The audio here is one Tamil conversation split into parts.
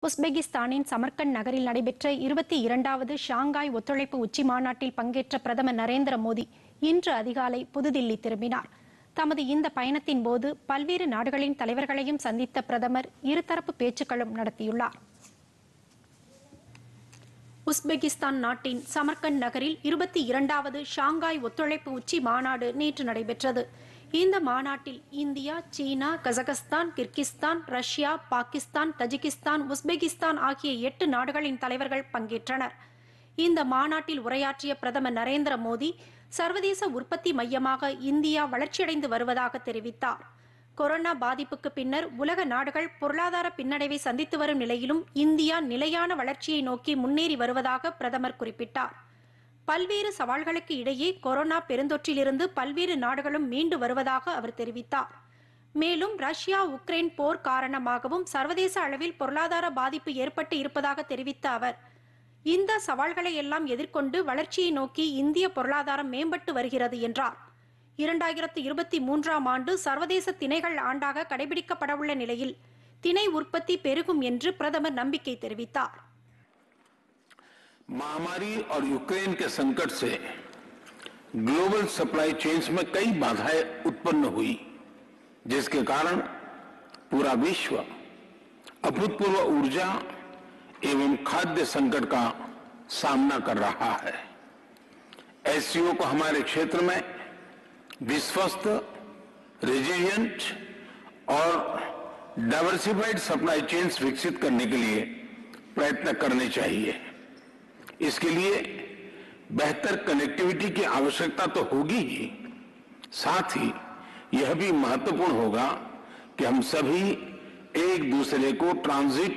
உஸ்பெகிஸ்தானின் சமர்கண்ட் நகரில் நடைபெற்ற 22வது ஷாங்காய் ஒத்துழைப்பு உச்சி மாநாட்டில் பங்கேற்ற பிரதமர் நரேந்திர மோடி இன்று அதிகாலை புதுதில்லி திரும்பினார். தமது இந்த பயணத்தின் போது பல்வேறு நாடுகளின் தலைவர்களையும் சந்தித்த பிரதமர் இருதரப்பு பேச்சுக்களும் நடத்தியுள்ளார். உஸ்பெகிஸ்தான் நாட்டின் சமர்கண்ட் நகரில் 22வது ஷாங்காய் ஒத்துழைப்பு உச்சி மாநாடு நேற்று நடைபெற்றது. இந்த மாநாட்டில் India, China, Kazakhstan, Kyrgyzstan, Russia, Pakistan, Tajikistan, Uzbekistan ஆகிய 8 நாடுகளின் தலைவர்கள் பங்கேற்றனர். இந்த மாநாட்டில் உரையாற்றிய பிரதமர் நரேந்திர மோடி, சர்வதேச உற்பத்தி மையமாக இந்தியா வளர்ச்சியடைந்து வருவதாக தெரிவித்தார். கொரோனா பாதிப்புக்கு பின்னர் உலக நாடுகள் பொருளாதார பின்னடைவை சந்தித்து வரும் நிலையிலும் இந்தியா நிலையான வளர்ச்சியை நோக்கி முன்னேறி வருவதாக பிரதமர் குறிப்பிட்டார். பல்வேறு சவால்களுக்கு இடையே கொரோனா பெருந்தொற்றிலிருந்து பல்வேறு நாடுகளும் மீண்டு வருவதாக அவர் தெரிவித்தார். மேலும் ரஷ்யா உக்ரைன் போர் காரணமாகவும் சர்வதேச அளவில் பொருளாதார பாதிப்பு ஏற்பட்டு இருப்பதாக தெரிவித்த அவர், இந்த சவால்களை எல்லாம் எதிர்கொண்டு வளர்ச்சியை நோக்கி இந்திய பொருளாதாரம் மேம்பட்டு வருகிறது என்றார். 2023ஆம் ஆண்டு சர்வதேச திணைகள் ஆண்டாக கடைபிடிக்கப்படவுள்ள நிலையில் திணை உற்பத்தி பெருகும் என்று பிரதமர் நம்பிக்கை தெரிவித்தார். महामारी और यूक्रेन के संकट से ग्लोबल सप्लाई चेन्स में कई बाधाएं उत्पन्न हुई, जिसके कारण पूरा विश्व अभूतपूर्व ऊर्जा एवं खाद्य संकट का सामना कर रहा है। एससीओ को हमारे क्षेत्र में विश्वस्त, रेजिलिएंट और डाइवर्सिफाइड सप्लाई चेन्स विकसित करने के लिए प्रयत्न करने चाहिए। इसके लिए बेहतर कनेक्टिविटी की आवश्यकता तो होगी ही, साथ ही यह भी महत्वपूर्ण होगा कि हम सभी एक दूसरे को ट्रांजिट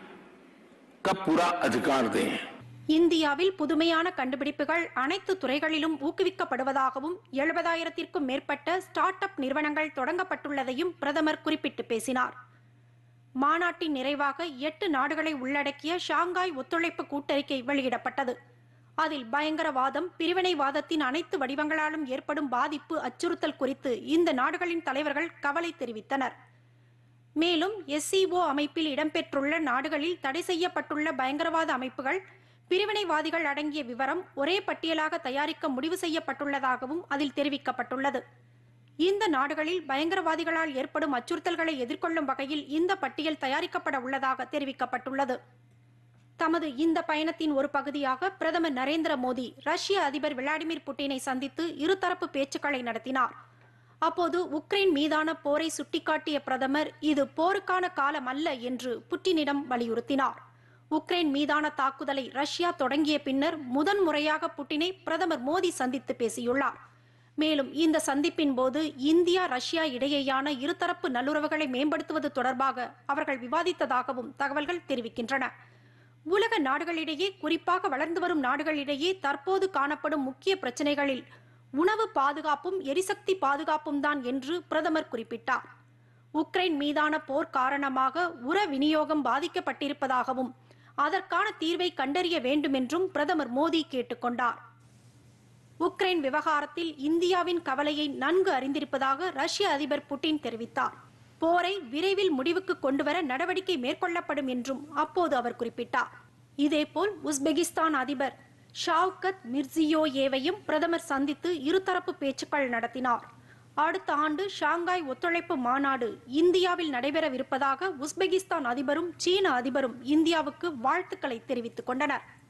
का पूरा अधिकार दें. இந்தியாவில் புதுமையான கண்டுபிடிப்புகள் அனைத்து துறைகளிலும் ஊக்குவிக்கப்படுவதாகவும் 70,000த்திற்கும் மேற்பட்ட ஸ்டார்ட் அப் நிறுவனங்கள் தொடங்கப்பட்டுள்ளதையும் பிரதமர் குறிப்பிட்டு பேசினார். மாநாட்டின் நிறைவாக 8 நாடுகளை உள்ளடக்கிய ஷாங்காய் ஒத்துழைப்பு கூட்டறிக்கை வெளியிடப்பட்டது. அதில் பயங்கரவாதம், பிரிவினைவாதத்தின் அனைத்து வடிவங்களாலும் ஏற்படும் பாதிப்பு, அச்சுறுத்தல் குறித்து இந்த நாடுகளின் தலைவர்கள் கவலை தெரிவித்தனர். மேலும் எஸ்சிஓ அமைப்பில் இடம்பெற்றுள்ள நாடுகளில் தடை செய்யப்பட்டுள்ள பயங்கரவாத அமைப்புகள், பிரிவினைவாதிகள் அடங்கிய விவரம் ஒரே பட்டியலாக தயாரிக்க முடிவு செய்யப்பட்டுள்ளதாகவும் அதில் தெரிவிக்கப்பட்டுள்ளது. இந்த நாடுகளில் பயங்கரவாதிகளால் ஏற்படும் அச்சுறுத்தல்களை எதிர்கொள்ளும் வகையில் இந்த பட்டியல் தயாரிக்கப்பட உள்ளதாக தெரிவிக்கப்பட்டுள்ளது. தமது இந்த பயணத்தின் ஒரு பகுதியாக பிரதமர் நரேந்திர மோடி ரஷ்ய அதிபர் விளாடிமிர் புட்டினை சந்தித்து இருதரப்பு பேச்சுக்களை நடத்தினார். அப்போது உக்ரைன் மீதான போரை சுட்டிக்காட்டிய பிரதமர், இது போருக்கான காலம் அல்ல என்று புட்டினிடம் வலியுறுத்தினார். உக்ரைன் மீதான தாக்குதலை ரஷ்யா தொடங்கிய பின்னர் முதன்முறையாக புட்டினை பிரதமர் மோடி சந்தித்து பேசியுள்ளார். மேலும் இந்த சந்திப்பின் போது இந்தியா, ரஷ்யா இடையேயான இருதரப்பு நல்லுறவுகளை மேம்படுத்துவது தொடர்பாக அவர்கள் விவாதித்ததாகவும் தகவல்கள் தெரிவிக்கின்றன. உலக நாடுகளிடையே, குறிப்பாக வளர்ந்து வரும் நாடுகளிடையே தற்போது காணப்படும் முக்கிய பிரச்சினைகளில் உணவு பாதுகாப்பும் எரிசக்தி பாதுகாப்பும் தான் என்று பிரதமர் குறிப்பிட்டார். உக்ரைன் மீதான போர் காரணமாக உர விநியோகம் பாதிக்கப்பட்டிருப்பதாகவும் அதற்கான தீர்வை கண்டறிய வேண்டும் என்றும் பிரதமர் மோடி கேட்டுக்கொண்டார். உக்ரைன் விவகாரத்தில் இந்தியாவின் கவலையை நன்கு அறிந்திருப்பதாக ரஷ்ய அதிபர் புட்டின் தெரிவித்தார். போரை விரைவில் முடிவுக்கு கொண்டுவர நடவடிக்கை மேற்கொள்ளப்படும் என்றும் அப்போது அவர் குறிப்பிட்டார். இதேபோல் உஸ்பெகிஸ்தான் அதிபர் ஷாவ்கத் மிர்சியோயேவையும் பிரதமர் சந்தித்து இருதரப்பு பேச்சுக்கள் நடத்தினார். அடுத்த ஆண்டு ஷாங்காய் ஒத்துழைப்பு மாநாடு இந்தியாவில் நடைபெறவிருப்பதாக உஸ்பெகிஸ்தான் அதிபரும் சீன அதிபரும் இந்தியாவுக்கு வாழ்த்துக்களை தெரிவித்துக் கொண்டனர்.